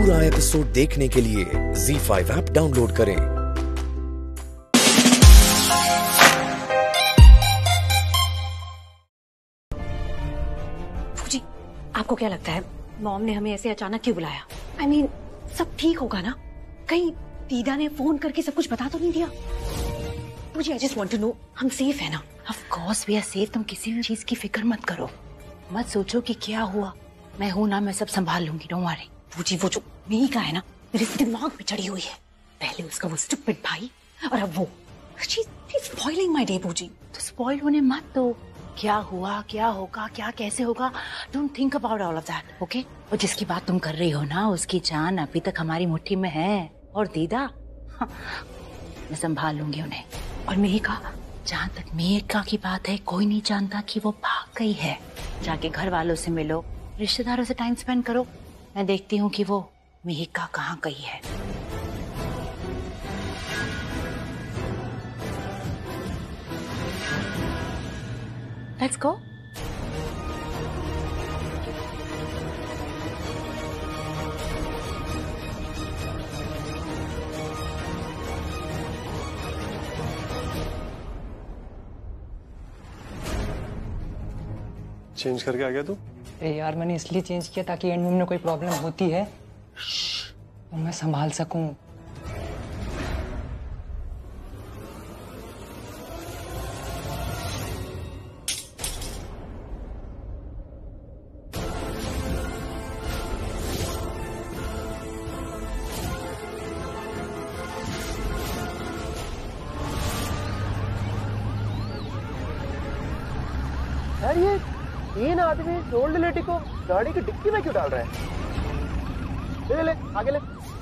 पूरा एपिसोड देखने के लिए ZEE5 ऐप डाउनलोड करें। फूजी, आपको क्या लगता है मॉम ने हमें ऐसे अचानक क्यों बुलाया? I mean, सब ठीक होगा ना? कहीं दीदा ने फोन करके सब कुछ बता तो नहीं दिया? मुझे I just want to know, हम सेफ है ना? Of course we are safe। तुम किसी भी चीज की फिक्र मत करो, मत सोचो कि क्या हुआ। मैं हूं ना, मैं सब संभाल लूंगी, डोंट वरी। फूजी, वो जो मी का है ना, मेरे दिमाग में चढ़ी हुई है। पहले उसका वो स्टूपिड भाई और अब वो। She's spoiling my day, Fuji. तो स्पॉइल होने मत दो। क्या हुआ, क्या होगा, क्या कैसे होगा, don't think about all of that, okay? और जिसकी बात तुम कर रही हो ना, उसकी जान अभी तक हमारी मुट्ठी में है। और दीदा, मैं संभाल लूंगी उन्हें। और मेहिका, जहाँ तक मेहिका की बात है, कोई नहीं जानता कि वो भाग गई है। जाके घर वालों से मिलो, रिश्तेदारों से टाइम स्पेंड करो। मैं देखती हूँ कि वो मेहिका कहाँ गई है। Let's go. चेंज करके आ गया तू? अरे यार, मैंने इसलिए चेंज किया ताकि एंड में कोई प्रॉब्लम होती है तो मैं संभाल सकूं। यार, ये 3 आदमी ओल्ड लेडी को गाड़ी की डिक्की में क्यों डाल रहे हैं? ले ले, आगे ले।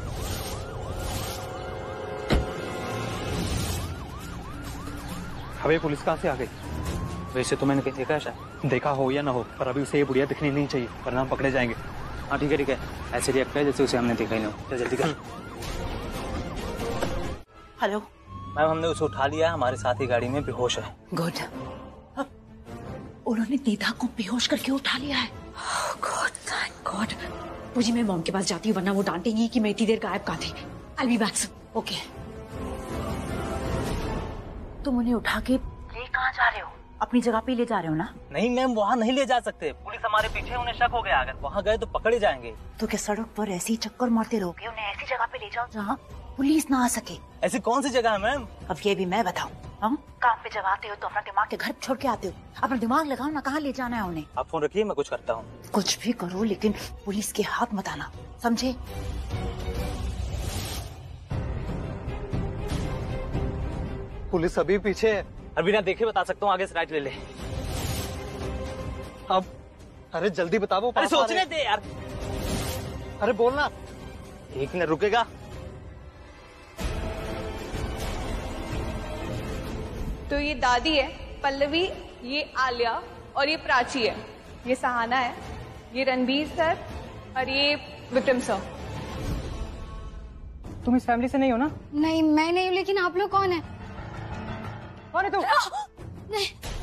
अबे पुलिस कहाँ से आ गई? वैसे तो मैंने कहीं देखा है, शायद देखा हो या ना हो, पर अभी उसे ये बुढ़िया दिखनी नहीं चाहिए वरना हम पकड़े जाएंगे। हाँ ठीक है ठीक है, ऐसे रिएक्ट कर जैसे उसे हमने देखा ही नहीं हो। चल जल्दी कर। हेलो मैम, हमने उसे उठा लिया, हमारे साथ ही गाड़ी में बेहोश है। गुड। उन्होंने दीदा को बेहोश करके उठा लिया है। God, thank God. फूजी, मैं मॉम के पास जाती हूँ, वरना वो डांटेंगी कि मैं इतनी देर गायब कहाँ थी। I'll be back soon. Okay. तुम उन्हें उठा के ले कहाँ जा रहे हो? अपनी जगह पे ले जा रहे हो ना? नहीं मैम, वहाँ नहीं ले जा सकते, पुलिस हमारे पीछे, उन्हें शक हो गया। अगर वहाँ गए तो पकड़े जाएंगे। तो क्या सड़क पर ऐसे ही चक्कर मारते रहोगे? उन्हें ऐसी जगह पे ले जाओ जहाँ पुलिस ना आ सके। ऐसी कौन सी जगह है मैम? अब ये भी मैं बताऊँ? हम काम पे जब आते हो तो अपना दिमाग के घर छोड़ के आते हो। अपना दिमाग लगाओ ना, कहाँ ले जाना है उन्हें। आप फोन रखिए, मैं कुछ करता हूँ। कुछ भी करो लेकिन पुलिस के हाथ मत आना, समझे? पुलिस अभी पीछे है। अभी ना देखे बता सकता हूँ, आगे से राइट ले ले। अब अरे जल्दी बता, वो अरे सोचने दे यार। अरे बोलना। एक मिनट रुकेगा? तो ये दादी है पल्लवी, ये आलिया और ये प्राची है, ये सहाना है, ये रणबीर सर और ये विक्रम सर। तुम इस फैमिली से नहीं हो ना? नहीं, मैं नहीं हूँ, लेकिन आप लोग कौन है? कौन है तुम? नहीं।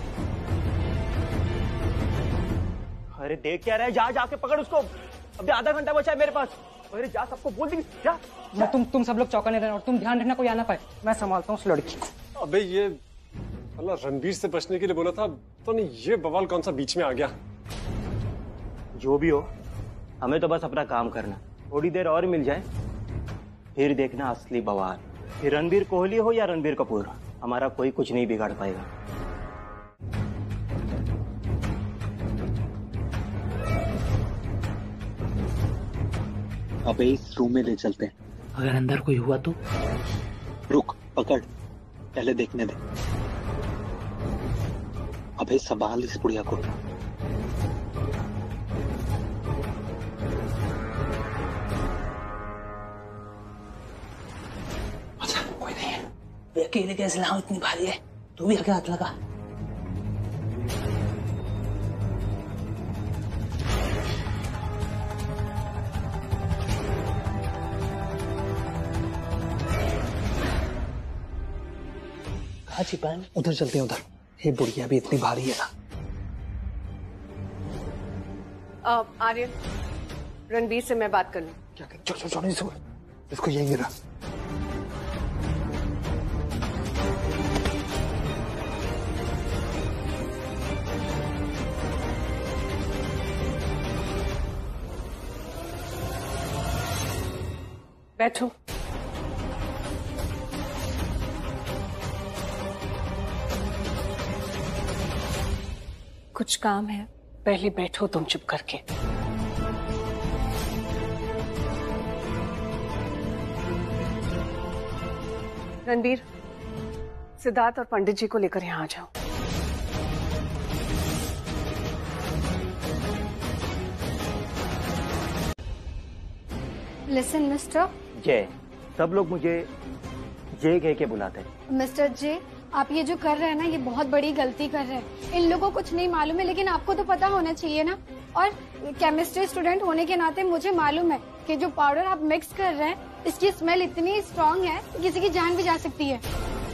अरे देख क्या रहा है, जा जाके पकड़ उसको। अभी आधा घंटा बचा है मेरे पास। अरे जा, सबको बोल दी जा। तुम सब लोग चौकन्ने रहना और तुम ध्यान रखना कोई आना पाए। मैं संभालता हूँ उस लड़की को। अबे ये अल्लाह, रणबीर से बचने के लिए बोला था तो नहीं, ये बवाल कौन सा बीच में आ गया? जो भी हो, हमें तो बस अपना काम करना। थोड़ी देर और मिल जाए, फिर देखना असली बवाल। फिर रणबीर कोहली हो या रणबीर कपूर, हमारा कोई कुछ नहीं बिगाड़ पाएगा। अबे इस रूम में ले चलते हैं। अगर अंदर कोई हुआ तो? रुक, पकड़, पहले देखने दे। अबे संभाल इस बुढ़िया को। अच्छा, कोई नहीं है। अकेले कैसे लाऊं, इतनी भारी है। तू भी आगे हाथ लगा। कहाँ छिपाए? उधर चलते हैं, उधर। ये बुढ़िया भी इतनी भारी है ना। आर्यन, रणबीर से मैं बात कर लूं। क्या कर? चलो इसको यहीं गिरा। बैठो। कुछ काम है? पहले बैठो तुम चुप करके। रणबीर, सिद्धार्थ और पंडित जी को लेकर यहाँ आ जाओ। Listen mister. जय। सब लोग मुझे जय कह के बुलाते हैं। मिस्टर जे, आप ये जो कर रहे हैं ना, ये बहुत बड़ी गलती कर रहे हैं। इन लोगों को कुछ नहीं मालूम है, लेकिन आपको तो पता होना चाहिए ना। और केमिस्ट्री स्टूडेंट होने के नाते मुझे मालूम है कि जो पाउडर आप मिक्स कर रहे हैं, इसकी स्मेल इतनी स्ट्रांग है कि किसी की जान भी जा सकती है।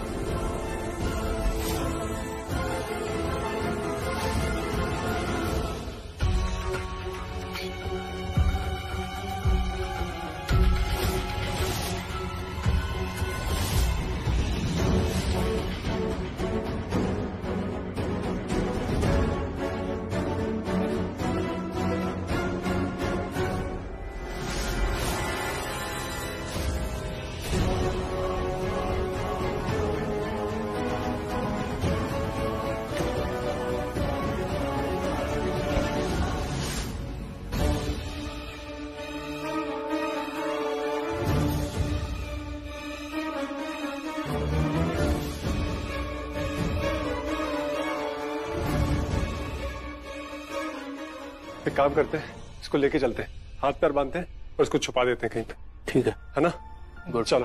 एक काम करते हैं, इसको लेके चलते हैं, हाथ पैर बांधते हैं और इसको छुपा देते हैं कहीं पे। ठीक है ना? गुड, चलो।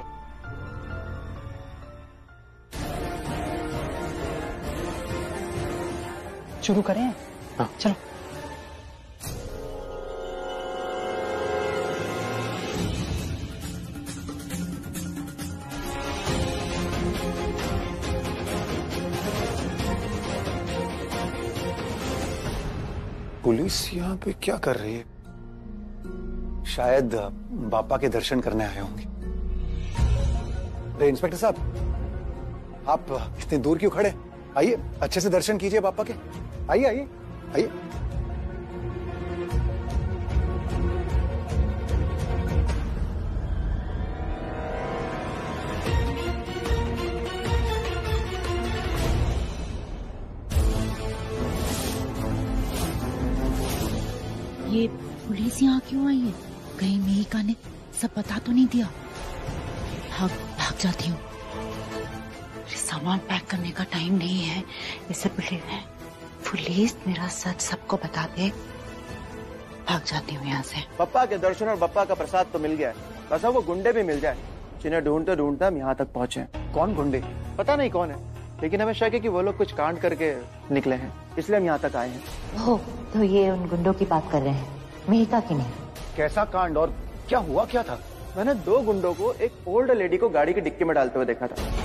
शुरू करें? हाँ चलो। पुलिस यहाँ पे क्या कर रही है? शायद बापा के दर्शन करने आए होंगे। अरे इंस्पेक्टर साहब, आप इतनी दूर क्यों खड़े? आइए, अच्छे से दर्शन कीजिए बापा के। आइए आइए आइए। ये पुलिस यहाँ क्यों आई है? कहीं मेहिका ने सब बता तो नहीं दिया? भाग जाती हूँ। सामान पैक करने का टाइम नहीं है। इससे पहले पुलिस मेरा सच सबको बता दे। भाग जाती हूँ यहाँ से। पप्पा के दर्शन और बप्पा का प्रसाद तो मिल गया है, बस अब वो गुंडे भी मिल जाए जिन्हें ढूंढते ढूंढते हम यहाँ तक पहुँचे। कौन गुंडे? पता नहीं कौन है, लेकिन हमें शक है कि वो लोग कुछ कांड करके निकले हैं, इसलिए हम यहाँ तक आए हैं। ओह, तो ये उन गुंडों की बात कर रहे हैं, मेहिका की नहीं। कैसा कांड और क्या हुआ क्या था? मैंने 2 गुंडों को एक ओल्ड लेडी को गाड़ी की डिक्की में डालते हुए देखा था।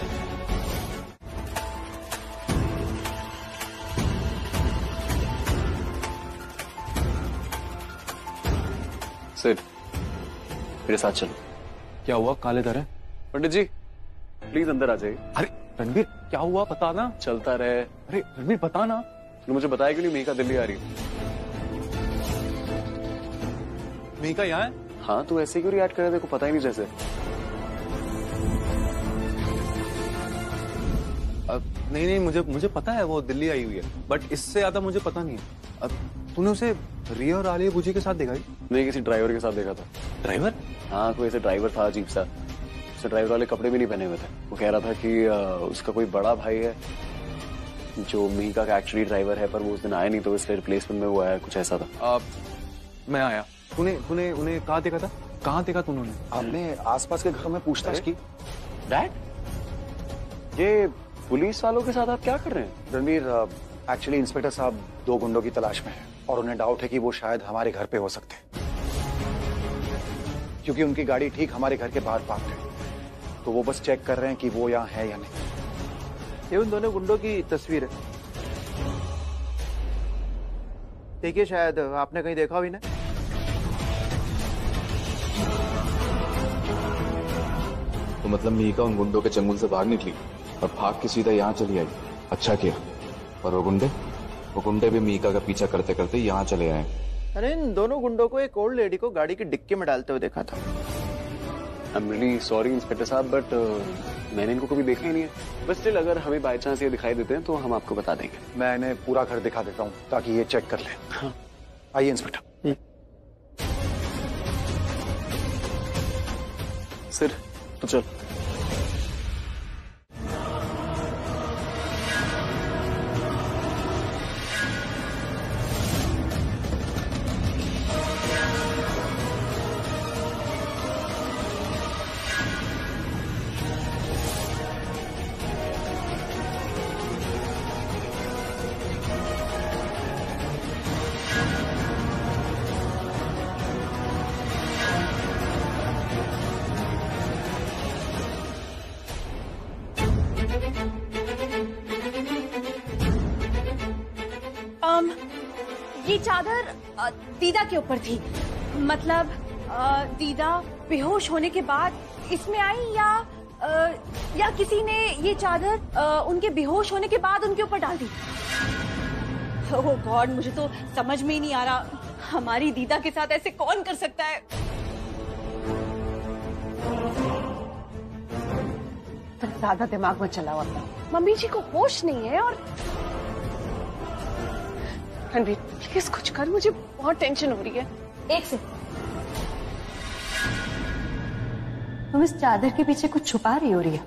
सिड, मेरे साथ चलो। क्या हुआ? काले धरे? पंडित जी प्लीज अंदर आ जाइए। अरे रणबीर, क्या हुआ बता ना। चलता रहे। अरे रणबीर बता ना। तो मुझे बताया क्यों नहीं मेहिका दिल्ली आ रही? मेहिका यहाँ है? हाँ, तू ऐसे क्यों रिएक्ट कर रहा है? देखो पता ही नहीं जैसे। नहीं, मुझे पता है वो दिल्ली आई हुई है, बट इससे ज्यादा मुझे पता नहीं है। अब तूने उसे रिया और आलिया भुजी के साथ देखा? नहीं, किसी ड्राइवर के साथ देखा था। ड्राइवर? हाँ, कोई ऐसे ड्राइवर था अजीब सा। उससे ड्राइवर वाले कपड़े भी नहीं पहने हुए थे। वो कह रहा था कि उसका कोई बड़ा भाई है जो मेहिका का एक्चुअली ड्राइवर है, पर वो उस दिन आया नहीं, तो इसलिए रिप्लेसमेंट में वो आया, कुछ ऐसा था। मैं आया। तूने उन्हें कहाँ देखा था? कहाँ देखा तूने उन्हें? हमने आसपास के घरों में पूछताछ की। डैड, ये पुलिस वालों के साथ आप क्या कर रहे हैं? रणवीर, एक्चुअली इंस्पेक्टर साहब 2 गुंडों की तलाश में हैं और उन्हें डाउट है कि वो शायद हमारे घर पे हो सकते हैं, क्योंकि उनकी गाड़ी ठीक हमारे घर के बाहर पार्क है। तो वो बस चेक कर रहे हैं कि वो यहाँ है या नहीं। ये उन दोनों गुंडों की तस्वीर है। देखिए, शायद आपने कहीं देखा भी ना। मतलब मीका उन गुंडों के चंगुल से भाग निकली और भाग के सीधा यहाँ चली आई। अच्छा किया। पर वो गुंडे भी मीका का पीछा करते करते यहाँ चले आए। अरे इन दोनों गुंडों को एक ओल्ड लेडी को गाड़ी की डिक्की में डालते हुए देखा था। I am really sorry inspector साहब, बट मैंने इनको कभी देखा ही नहीं है। बस स्टिल अगर हमें बाय चांस ये दिखाई देते हैं तो हम आपको बता देंगे। मैं इन्हें पूरा घर दिखा देता हूँ ताकि ये चेक कर ले। हाँ। आइए इंस्पेक्टर। सर तो चल। ये चादर दीदा के ऊपर थी। मतलब दीदा बेहोश होने के बाद इसमें आई या किसी ने ये चादर उनके बेहोश होने के बाद उनके ऊपर डाल दी। ओह गॉड, मुझे तो समझ में ही नहीं आ रहा हमारी दीदा के साथ ऐसे कौन कर सकता है। ज्यादा दिमाग में चला हुआ था। मम्मी जी को होश नहीं है। और रणबीर प्लीज कुछ कर, मुझे बहुत टेंशन हो रही है। एक से तुम इस चादर के पीछे कुछ छुपा रही हो रिया?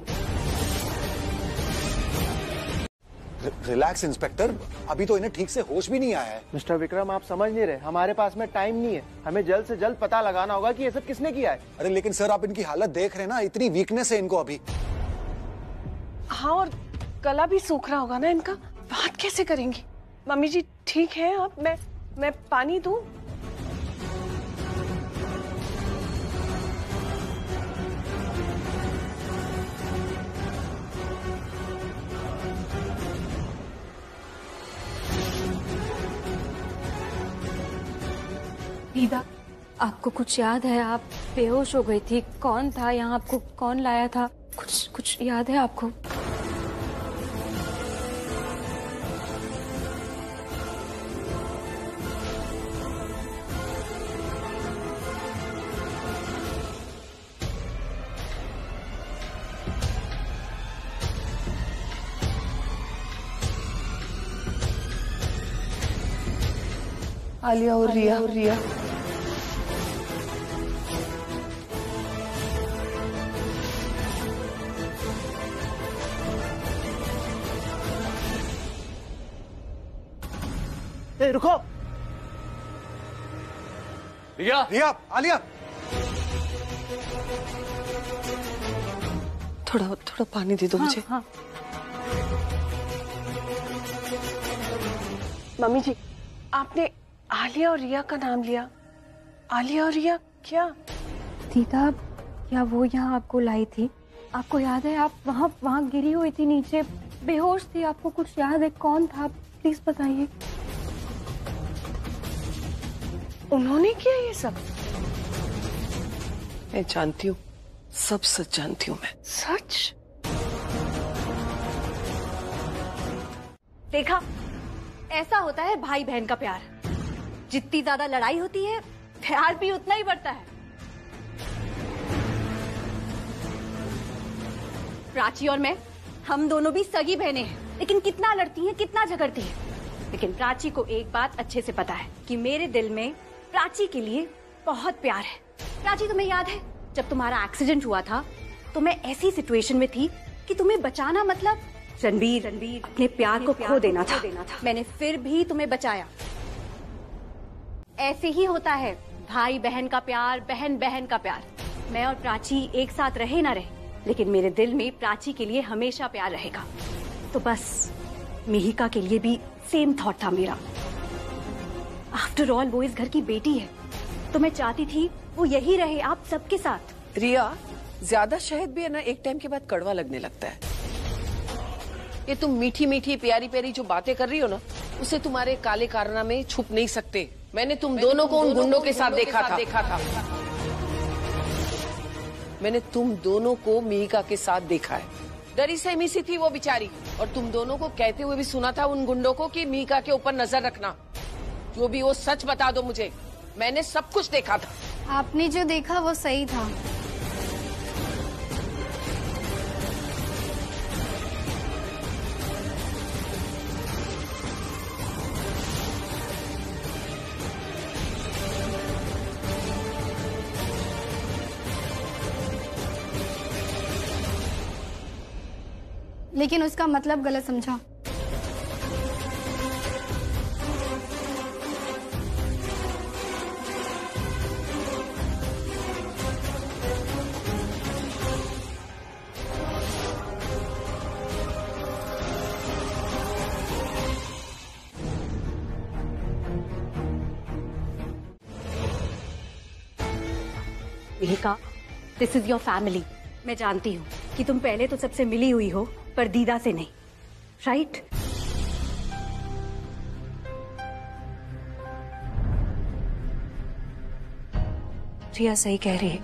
रिलैक्स इंस्पेक्टर, अभी तो इन्हें ठीक से होश भी नहीं आया है। मिस्टर विक्रम, आप समझ नहीं रहे, हमारे पास में टाइम नहीं है। हमें जल्द से जल्द पता लगाना होगा कि ये सब किसने किया है। अरे लेकिन सर, आप इनकी हालत देख रहे हैं ना, इतनी वीकनेस है इनको अभी। हाँ, और गला भी सूख रहा होगा ना इनका। बात कैसे करेंगी? मम्मी जी ठीक है? अब मैं पानी दूं? दीदा, आपको कुछ याद है? आप बेहोश हो गई थी। कौन था यहाँ? आपको कौन लाया था? कुछ याद है आपको? आलिया और रिया। रुको। रिया, आलिया, थोड़ा पानी दे दो मुझे। हाँ। मम्मी जी, आपने आलिया और रिया का नाम लिया। आलिया और रिया क्या? दीदा, क्या वो यहाँ आपको लाई थी? आपको याद है? आप वहाँ गिरी हुई थी, नीचे बेहोश थी। आपको कुछ याद है? कौन था? प्लीज बताइए। उन्होंने किया ये सब? मैं जानती हूँ, सब सच जानती हूँ मैं। सच? देखा, ऐसा होता है भाई बहन का प्यार। जितनी ज्यादा लड़ाई होती है, प्यार भी उतना ही बढ़ता है। प्राची और मैं, हम दोनों भी सगी बहनें हैं, लेकिन कितना लड़ती हैं, कितना झगड़ती हैं। लेकिन प्राची को एक बात अच्छे से पता है कि मेरे दिल में प्राची के लिए बहुत प्यार है। प्राची, तुम्हें याद है जब तुम्हारा एक्सीडेंट हुआ था तो मैं ऐसी सिचुएशन में थी कि तुम्हें बचाना मतलब रणबीर अपने प्यार को खो देना था। मैंने फिर भी तुम्हें बचाया। ऐसे ही होता है भाई बहन का प्यार, बहन बहन का प्यार। मैं और प्राची एक साथ रहे ना रहे, लेकिन मेरे दिल में प्राची के लिए हमेशा प्यार रहेगा। तो बस मिहिका के लिए भी सेम थॉट था मेरा। आफ्टर ऑल वो इस घर की बेटी है, तो मैं चाहती थी वो यही रहे आप सबके साथ। रिया, ज्यादा शहद भी है ना, एक टाइम के बाद कड़वा लगने लगता है। ये तुम मीठी मीठी प्यारी प्यारी जो बातें कर रही हो ना, उसे तुम्हारे काले कारनामे छुप नहीं सकते। मैंने तुम दोनों को उन गुंडों के साथ देखा था। मैंने तुम दोनों को मिहिका के साथ देखा है। डरी सहमी सी थी वो बेचारी, और तुम दोनों को कहते हुए भी सुना था उन गुंडों को कि मिहिका के ऊपर नजर रखना। जो भी वो सच बता दो मुझे, मैंने सब कुछ देखा था। आपने जो देखा वो सही था। लेकिन उसका मतलब गलत समझा। Mihika, this is your family. मैं जानती हूँ कि तुम पहले तो सबसे मिली हुई हो, पर दीदा से नहीं, राइट? रिया सही कह रही है।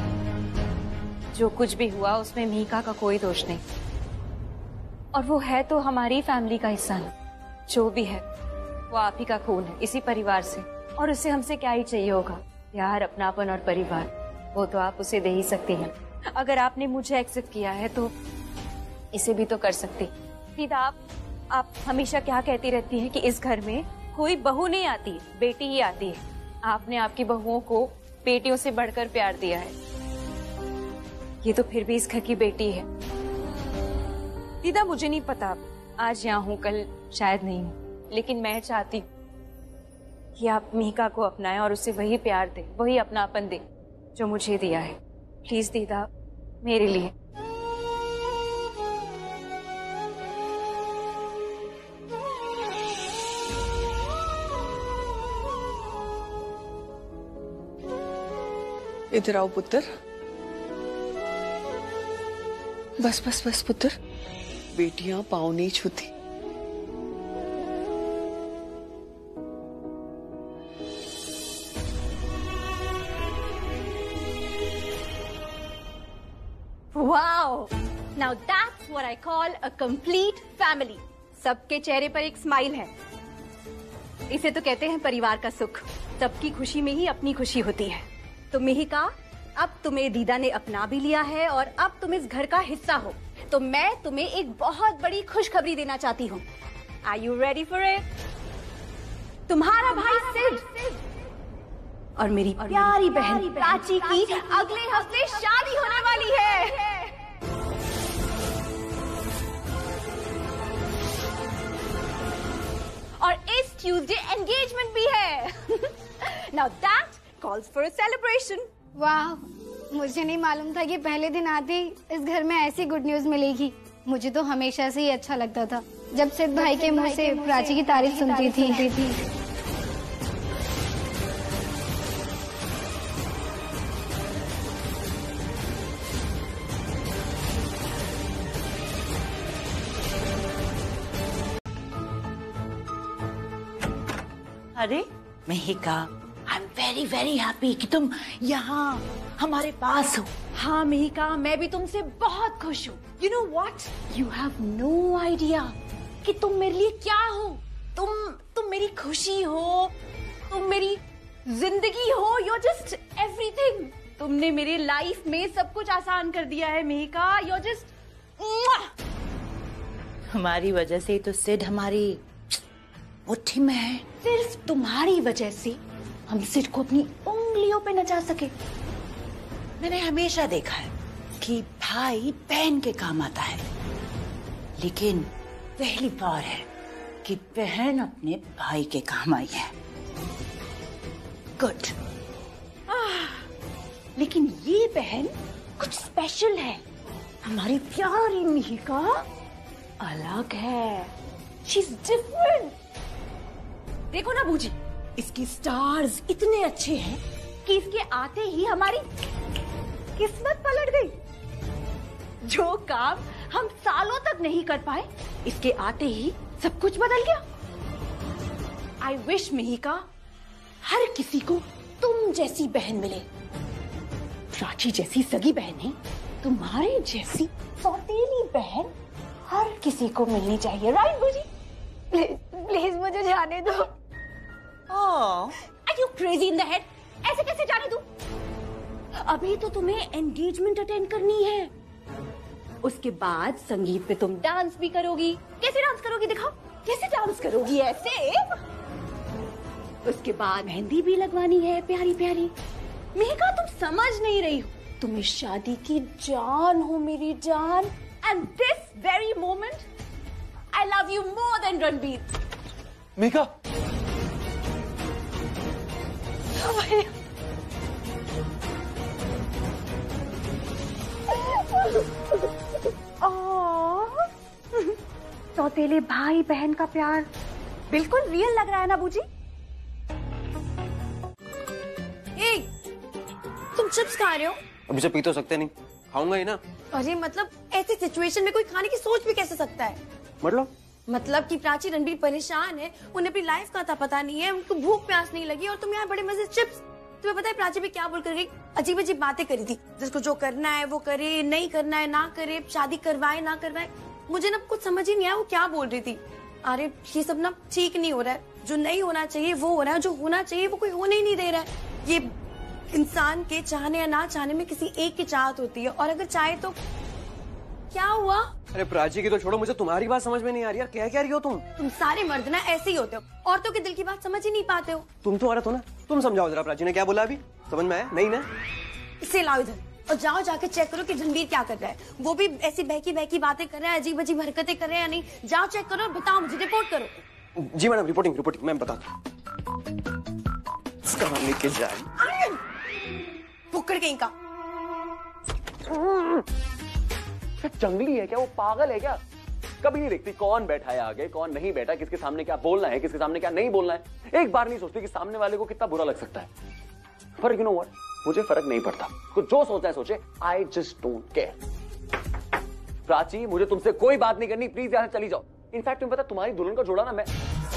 जो कुछ भी हुआ उसमें मिहिका का कोई दोष नहीं, और वो है तो हमारी फैमिली का हिस्सा ना। जो भी है वो आप ही का खून है, इसी परिवार से, और उससे हमसे क्या ही चाहिए होगा? प्यार, अपनापन और परिवार, वो तो आप उसे दे ही सकती हैं। अगर आपने मुझे एक्सेप्ट किया है तो इसे भी तो कर सकती। दीदा, आप हमेशा क्या कहती रहती हैं कि इस घर में कोई बहू नहीं आती, बेटी ही आती है। आपने आपकी बहुओं को बेटियों से बढ़कर प्यार दिया है। ये तो फिर भी इस घर की बेटी है। दीदा, मुझे नहीं पता, आज यहाँ हूँ, कल शायद नहीं हूँ, लेकिन मैं चाहती हूँ कि आप मिहिका को अपनाएं और उसे वही प्यार दे, वही अपनापन दे जो मुझे दिया है। प्लीज दीदा, मेरे लिए। इधर आओ पुत्र। बस बस बस पुत्र, बेटियां पाँव नहीं छूती। Wow! Now that's what I call a complete family. सबके चेहरे पर एक स्माइल है। इसे तो कहते हैं परिवार का सुख। सबकी खुशी में ही अपनी खुशी होती है। तो मिहिका, अब तुम्हें दीदा ने अपना भी लिया है और अब तुम इस घर का हिस्सा हो। तो मैं तुम्हें एक बहुत बड़ी खुशखबरी देना चाहती हूँ। Are you ready for it? तुम्हारा भाई सिड और मेरी प्यारी बहन प्राची की अगले हफ्ते शादी होने वाली है। और इस ट्यूसडे एंगेजमेंट भी है। Now that calls for a celebration. वाह, मुझे नहीं मालूम था कि पहले दिन आते ही इस घर में ऐसी गुड न्यूज मिलेगी। मुझे तो हमेशा से ही अच्छा लगता था जब सिद्ध भाई के मुंह से प्राची की तारीफ सुनती थी। अरे Mihika, I am very very happy कि तुम यहाँ हमारे पास हो। हाँ मिहिका, मैं भी तुमसे बहुत खुश हूँ। You know what? You have no idea कि तुम मेरे लिए क्या हो। तुम मेरी खुशी हो, तुम मेरी जिंदगी हो। You're just everything. तुमने मेरे लाइफ में सब कुछ आसान कर दिया है मिहिका। You're just हमारी वजह से ही तो सिड हमारी मुट्ठी में है। सिर्फ तुम्हारी वजह से हम सिड को अपनी उंगलियों पे नचा सके। मैंने हमेशा देखा है कि भाई बहन के काम आता है, लेकिन पहली बार है कि बहन अपने भाई के काम आई है। गुड। लेकिन ये बहन कुछ स्पेशल है। हमारी प्यारी मिहिका अलग है। She's different. देखो ना बूजी, इसकी स्टार्स इतने अच्छे हैं कि इसके आते ही हमारी किस्मत पलट गई। जो काम हम सालों तक नहीं कर पाए, इसके आते ही सब कुछ बदल गया। आई विश मिहिका हर किसी को तुम जैसी बहन मिले। प्राची जैसी सगी बहन नहीं, तुम्हारे जैसी सौतेली बहन हर किसी को मिलनी चाहिए, राइट बुजी? प्लीज मुझे जाने दो। Are you crazy in the head? ऐसे कैसे जाने दूं? अभी तो तुम्हें एंगेजमेंट अटेंड करनी है, उसके बाद संगीत पे तुम डांस भी करोगी। कैसे डांस करोगी दिखाओ, कैसे डांस करोगी? ऐसे। उसके बाद मेहंदी भी लगवानी है प्यारी प्यारी। मेघा तुम समझ नहीं रही हो, तुम्हें शादी की जान हो मेरी जान। And this very moment I love you more than Ranbir. Megha, सौतेले भाई बहन का प्यार बिल्कुल रियल लग रहा है ना बूजी? तुम चिप्स खा रहे हो? अभी से पी तो सकते नहीं, खाऊंगा ही ना। अरे मतलब ऐसी सिचुएशन में कोई खाने की सोच भी कैसे सकता है? मतलब कि प्राची रणबीर परेशान है, उन्हें अपनी लाइफ का था पता नहीं है, उनको भूख प्यास नहीं लगी और तुम यहाँ बड़े मजे चिप्स। तुम्हें पता है प्राची भी क्या बोल कर गई? अजीब अजीब बातें करी थी, जिसको जो करना है वो करे, नहीं करना है ना करे, शादी करवाए ना करवाए। मुझे ना कुछ समझ ही नहीं आया वो क्या बोल रही थी। अरे ये सब ना ठीक नहीं हो रहा है, जो नहीं होना चाहिए वो हो रहा है, जो होना चाहिए वो कोई होने ही नहीं दे रहा है। ये इंसान के चाहने या ना चाहने में किसी एक की चाहत होती है, और अगर चाहे तो क्या हुआ? अरे प्राची की तो छोड़ो, मुझे तुम्हारी बात समझ में नहीं आ रही यार, क्या रही हो तुम? तुम सारे मर्द ना ऐसे ही होते हो, औरतों के दिल की बात समझ ही नहीं पाते हो। तुम तो औरत हो ना, तुम समझाओ जरा प्राची ने क्या बोला, अभी समझ में आया? नहीं ना? इसे लाओ इधर और जाओ जाके चेक करो कि रणबीर क्या कर रहा है। वो भी ऐसी बहकी बहकी बातें कर रहा है, अजीब अजीब हरकतें कर रहे हैं या नहीं। जाओ चेक करो और बताओ मुझे, रिपोर्ट करो। जी मैडम, रिपोर्टिंग मैं बताता हूँ। लेके जाए फुक्कड़ कहीं का। जंगली है क्या वो? पागल है क्या? कभी नहीं देखती कौन बैठा है आगे, कौन नहीं बैठा, किसके सामने क्या बोलना है, किसके सामने क्या नहीं बोलना है। एक बार नहीं सोचती कि सामने वाले को कितना बुरा लग सकता है। पर यू नो व्हाट, मुझे फर्क नहीं पड़ता, कुछ जो सोचना है सोचे। I just don't care. Prachi, मुझे तुमसे कोई बात नहीं करनी, प्लीज यहां से चली जाओ। इनफैक्ट तुम्हें पता, तुम्हारी दुल्हन का जोड़ा ना मैं।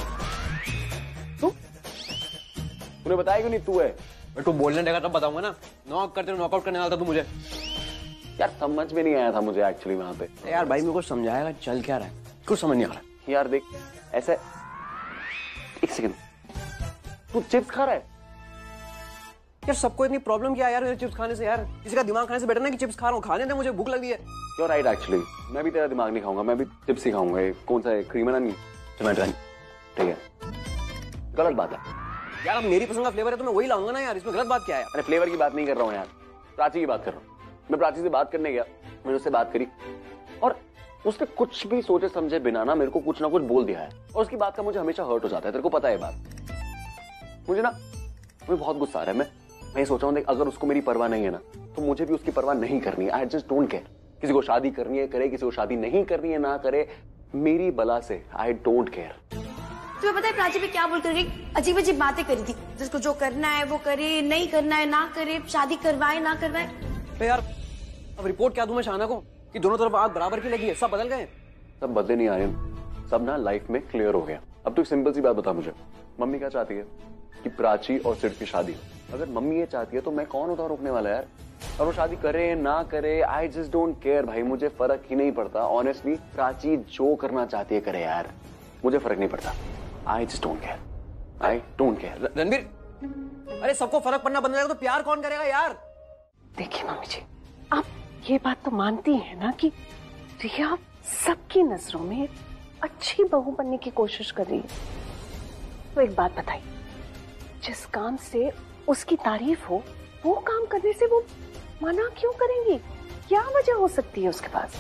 तूने बताया क्यों नहीं? तू है। तू बोलने देगा तब बताऊंगा ना। नॉक करते नॉकआउट करने वाला था तू मुझे। यार समझ में नहीं आया था मुझे एक्चुअली वहां पे। यार भाई मेरे को समझाएगा, चल क्या रहा है, कुछ समझ नहीं आ रहा। यार देख ऐसे, एक सेकंड, तू चिप्स खा रहा है? यार सबको इतनी प्रॉब्लम क्या है यार मेरे चिप्स खाने से? यार किसी का दिमाग खाने से बेटर ना कि चिप्स खा रहा हूँ, खाने दे, मुझे भूख लगी है। You're right एक्चुअली, मैं भी तेरा दिमाग नहीं खाऊंगा, मैं भी चिप्स ही खाऊंगा। कौन सा है, क्रीम नहीं, टमाटर नहीं, ठीक है। गलत बात है यार, अब मेरी पसंद का फ्लेवर है तो मैं वही लाऊंगा ना यार, इसमें गलत बात क्या है? अरे फ्लेवर की बात नहीं कर रहा हूँ यार, प्राची की बात कर रहा हूँ। मैं प्राची से बात करने गया, मैंने उससे बात करी और उसने कुछ भी सोचे समझे बिना ना मेरे को कुछ ना कुछ बोल दिया है, और उसकी बात का मुझे हमेशा हर्ट हो जाता है। तेरे को पता है बात। मुझे बहुत गुस्सा आ रहा है। मैं सोच रहा हूँ, अगर उसको मेरी परवाह नहीं है ना, तो मुझे भी उसकी परवाह नहीं करनी है। I just don't care. किसी को शादी करनी है करे, किसी को शादी नहीं करनी है ना करे, मेरी बला से। I don't care. तुम्हें पता है प्राची भी क्या बोल कर रही? अजीब अजीब बातें करी थी, जिसको जो करना है वो करे, नहीं करना है ना करे, शादी करवाए ना करवाए। तो यार अब रिपोर्ट क्या दूं मैं शाना को कि दोनों तरफ आग बराबर की लगी है? सब बदल गए? सब बदले नहीं आर्यन, सब ना लाइफ में क्लियर हो गया। अब तो एक सिंपल सी बात बता मुझे, मम्मी क्या चाहती है? कि प्राची और सिड की शादी हो। अगर मम्मी ये चाहती है तो मैं कौन होता रोकने वाला यार? और वो शादी करे ना करे, आई जस्ट डोंट केयर भाई, मुझे फर्क ही नहीं पड़ता। ऑनेस्टली प्राची जो करना चाहती है करे यार, मुझे फर्क नहीं पड़ता। I just don't care, I don't care. Ranbir, अरे सबको फर्क पड़ना बंद जाएगा तो प्यार कौन करेगा यार? देखिए मम्मी जी, आप ये बात तो मानती हैं ना कि रिया सबकी नजरों में अच्छी बहू बनने की कोशिश कर रही है। तो एक बात बताइए, जिस काम से उसकी तारीफ हो वो काम करने से वो मना क्यों करेंगी? क्या वजह हो सकती है उसके पास?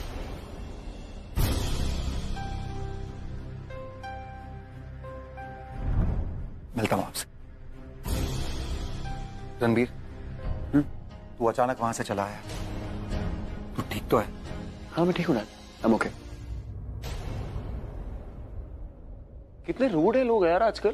मिलता हूं आपसे। रणबीर, तू अचानक वहां से चला आया, तू ठीक तो है? हाँ मैं ठीक हूं ना, I'm okay। कितने रूड है लोग यार आजकल।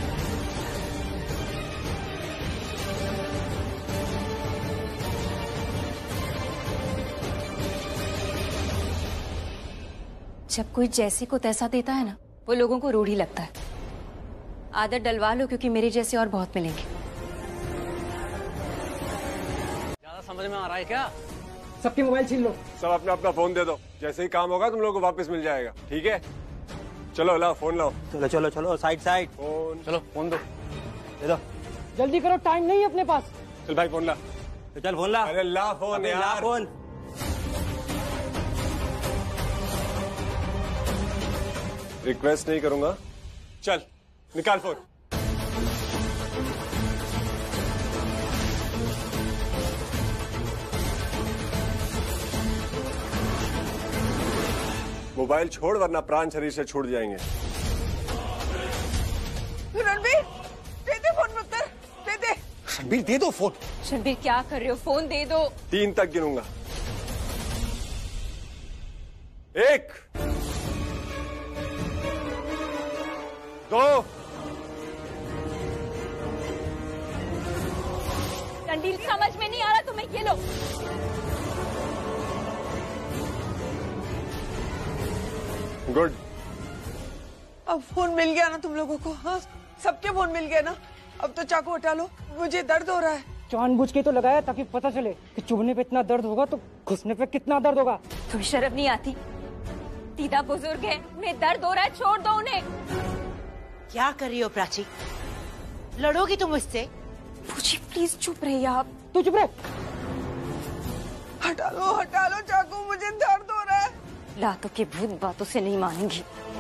जब कोई जैसे को तैसा देता है ना, वो लोगों को रूढ़ ही लगता है। आदत डलवा लो, क्योंकि मेरे जैसे और बहुत मिलेंगे। समझ में आ रहा है क्या? सबके मोबाइल छीन लो। सब अपना अपना फोन दे दो, जैसे ही काम होगा तुम लोगों को वापस मिल जाएगा, ठीक है? चलो लाओ फोन लाओ। चलो चलो चलो, साइड साइड। फोन चलो फोन दो, दे दो। जल्दी करो, टाइम नहीं है अपने पास। चल भाई फोन ला। तो चल फोन ला। अरे ला फोन ला यार। फोन। रिक्वेस्ट नहीं करूंगा, चल निकाल फोन। मोबाइल छोड़ वरना प्राण शरीर से छूट जाएंगे। रणबीर दे दे फोन, उत्तर दे दे। रणबीर दे दो फोन। रणबीर क्या कर रहे हो, फोन दे दो। 3 तक गिनूंगा। 1 2 रणबीर समझ में नहीं आ रहा तुम्हें, ये लो। गुड। अब फोन मिल गया ना तुम लोगों को? हाँ, सबके फोन मिल गए ना? अब तो चाकू हटा लो, मुझे दर्द हो रहा है। जानबूझ के तो लगाया ताकि पता चले कि चुभने पे इतना दर्द होगा तो घुसने पे कितना दर्द होगा। तुम्हें शर्म नहीं आती? दीदा बुजुर्ग है, उन्हें दर्द हो रहा है, छोड़ दो उन्हें। क्या कर रही हो प्राची? लड़ोगी तुम मुझसे? पूछी प्लीज चुप रहिए आप। तू चुप रह। हटा लो चाकू, मुझे दर्द हो रहा है। लातों के भूत बातों से नहीं मानेंगी।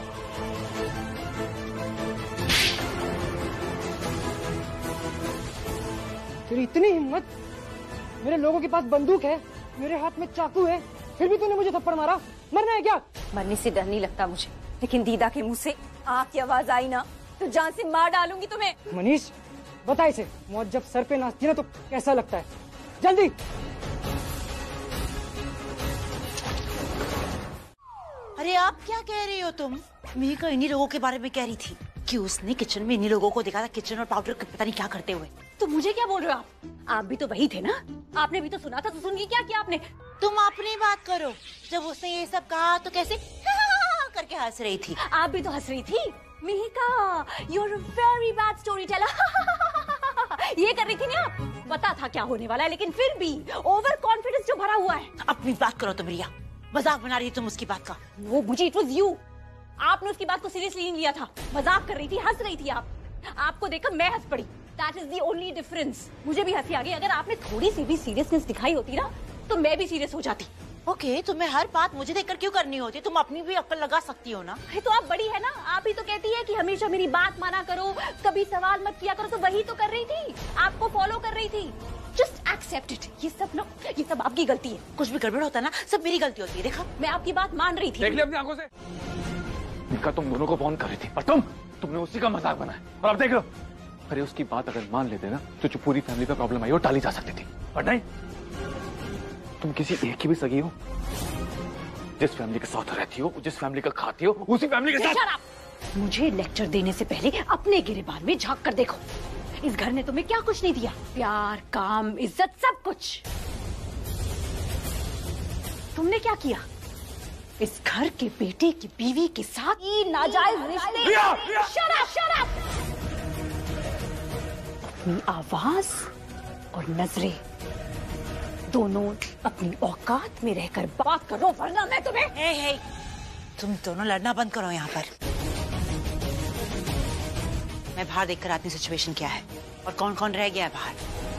तेरी इतनी हिम्मत? मेरे लोगों के पास बंदूक है, मेरे हाथ में चाकू है, फिर भी तूने मुझे थप्पड़ मारा। मरना है क्या? मरने से डर नहीं लगता मुझे, लेकिन दीदा के मुंह से आग की आवाज आई ना तो जान से मार डालूंगी तुम्हें। मनीष बता इसे, मौत जब सर पे नाचती ना तो कैसा लगता है? जल्दी। अरे आप क्या कह रही हो तुम? मीका इन्हीं लोगों के बारे में कह रही थी कि उसने किचन में इन्हीं लोगों को देखा था, किचन और पाउडर पता नहीं क्या करते हुए। तो मुझे क्या बोल रहे हो आप भी तो वही थे ना? आपने भी तो सुना था, तो सुन के क्या किया आपने? तुम अपनी बात करो। जब उसने ये सब कहा तो कैसे करके हंस रही थी। आप भी तो हंस रही थी। Mika, you're a very bad storyteller। ये कर रही थी ना आप? पता था क्या होने वाला है, लेकिन फिर भी ओवर कॉन्फिडेंस जो भरा हुआ है। अपनी बात करो तुम रिया, मजाक बना रही तुम उसकी बात का। वो मुझे, it was you। आपने उसकी बात को सीरियसली नहीं लिया था, मजाक कर रही थी, हंस रही थी आप। आपको देखकर मैं हंस पड़ी। That is the only difference। मुझे भी हंसी आ गई। अगर आपने थोड़ी सी भी सीरियसनेस दिखाई होती ना तो मैं भी सीरियस हो जाती। ओके, तुम्हें हर बात मुझे देखकर क्यों करनी होती? तुम अपनी भी अक्ल लगा सकती हो ना। तो आप बड़ी है ना, आप ही तो कहती है कि हमेशा मेरी बात माना करो, कभी सवाल मत किया करो, तो वही तो कर रही थी, आपको फॉलो कर रही थी। Just accept it. ये सब आपकी गलती है। कुछ भी गड़बड़ होता है ना, सब मेरी गलती होती है। देखा, मैं आपकी बात मान रही थी। देख लिया अपनी आंखों से। मीका तुम दोनों को फोन कर रही थी और तुमने उसी का मजाक बनाया, और अब देख लो। अरे उसकी बात अगर मान लेते ना तो जो पूरी फैमिली पे प्रॉब्लम आई वो टाली जा सकती थी, पर नहीं। तुम किसी एक की भी सगी हो, जिस फैमिली के साथ रहती हो, जिस फैमिली का खाती हो, उसी फैमिली के साथ। मुझे लेक्चर देने से पहले अपने गिरेबान में झांक कर देखो। इस घर ने तुम्हें क्या कुछ नहीं दिया? प्यार, काम, इज्जत, सब कुछ। तुमने क्या किया? इस घर के बेटे की बीवी के साथ ये नाजायज रिश्ते। Shut up! अपनी आवाज और नजरें दोनों अपनी औकात में रहकर बात करो, वरना मैं तुम्हें। हे, तुम दोनों लड़ना बंद करो यहाँ पर। मैं बाहर देखकर आती हूँ सिचुएशन क्या है और कौन कौन रह गया है बाहर।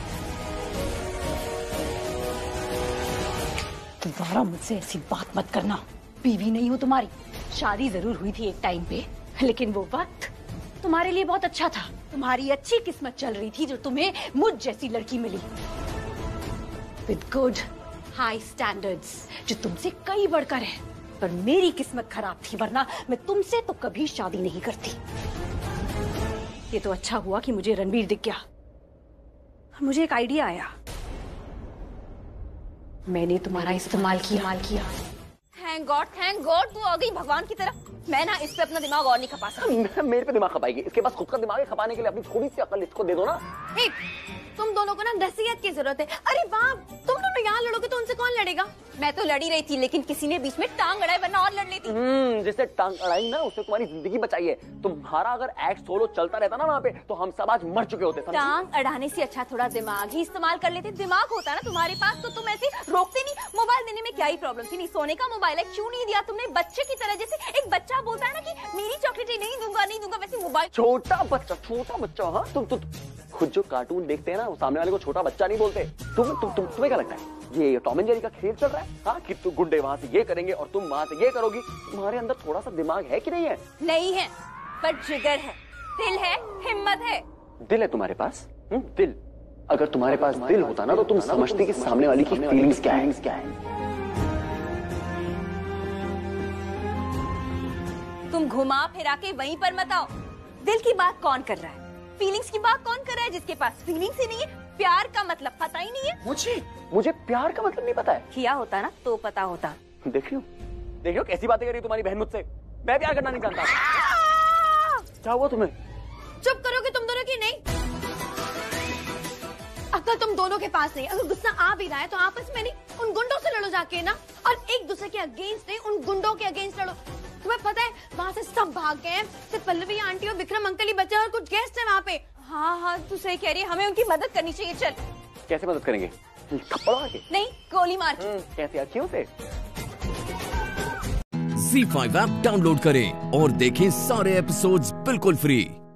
दोबारा मुझसे ऐसी बात मत करना। बीवी नहीं हूँ तुम्हारी। शादी जरूर हुई थी एक टाइम पे, लेकिन वो वक्त तुम्हारे लिए बहुत अच्छा था। तुम्हारी अच्छी किस्मत चल रही थी जो तुम्हें मुझ जैसी लड़की मिली, विद गुड हाई स्टैंडर्ड्स, जो तुमसे कई बढ़कर है। पर मेरी किस्मत खराब थी, वरना मैं तुमसे तो कभी शादी नहीं करती। ये तो अच्छा हुआ कि मुझे रणबीर दिख गया और मुझे एक आइडिया आया। मैंने तुम्हारा इस्तेमाल किया। थैंक गॉड तू आ गई भगवान की तरफ। मैं ना इस पे अपना दिमाग और नहीं खपा सकती। मेरे पे दिमाग खपाएगी? इसके पास खुद का दिमाग है, खपाने के लिए अपनी थोड़ी सी अकल इसको दे दो ना। तुम दोनों को ना नसीहत की जरूरत है। अरे बाप, तुम और यहाँ लड़ोगे तो उनसे कौन लड़ेगा? मैं तो लड़ी रही थी, लेकिन किसी ने बीच में टांग अड़ाई, वरना और लड़ लेती। जिससे टांग अड़ाई ना उसने तुम्हारी जिंदगी बचाई है। तुम्हारा अगर एक्ट सोलो चलता रहता ना वहाँ पे तो हम सब आज मर चुके होते। टांग अड़ाने से अच्छा थोड़ा दिमाग ही इस्तेमाल कर लेते। दिमाग होता ना तुम्हारे पास तो तुम ऐसे रोकते नहीं। मोबाइल देने में क्या ही प्रॉब्लम थी? नहीं सोने का मोबाइल है, क्यों नहीं दिया तुमने? बच्चे की तरह, जैसे एक बच्चा बोलता है ना कि मेरी चॉकलेट नहीं दूंगा नहीं दूंगा, वैसे मोबाइल। छोटा बच्चा हाँ तुम खुद जो कार्टून देखते हैं ना, वो सामने वाले को छोटा बच्चा नहीं बोलते। तुम्हें क्या लगता है ये टॉम एंड जेरी का खेल चल रहा है? हाँ कि तू गुंडे वहां से ये करेंगे और तुम वहां से ये करोगी। तुम्हारे अंदर थोड़ा सा दिमाग है कि नहीं है? नहीं है, पर जिगर है, दिल है, हिम्मत है। दिल है तुम्हारे पास? दिल? अगर तुम्हारे पास दिल होता ना तो तुम समझती कि सामने वाली की फीलिंग्स क्या है। तुम घुमा फिरा के वहीं पर मत आओ। दिल की बात कौन कर रहा है? फीलिंग्स की बात कौन कर रहा है? जिसके पास फीलिंग्स ही नहीं है, प्यार का मतलब पता ही नहीं है। मुझे प्यार का मतलब नहीं पता है। किया होता ना तो पता होता। देख लो कैसी बातें कर रही तुम्हारी बहन मुझसे। मैं प्यार करना नहीं जानता। क्या हुआ तुम्हें? चुप करोगे तुम दोनों की? नहीं, अगर तुम दोनों के पास नहीं, अगर गुस्सा आ भी रहा है तो आपस में नहीं, उन गुंडों से लड़ो जाके ना, और एक दूसरे के अगेंस्ट नहीं, उन गुंडों के अगेंस्ट लड़ो। तुम्हें पता है वहाँ से सब भाग गए हैं, सिर्फ पल्लवी आंटी और विक्रम अंकल ही बचे और कुछ गेस्ट हैं वहाँ पे। हाँ तू सही कह रही है, हमें उनकी मदद करनी चाहिए। चल। कैसे मदद करेंगे? थप्पड़ मार के? नहीं, गोली मार के। कैसे? अखियों से? ZEE5 ऐप डाउनलोड करें और देखें सारे एपिसोड्स बिल्कुल फ्री।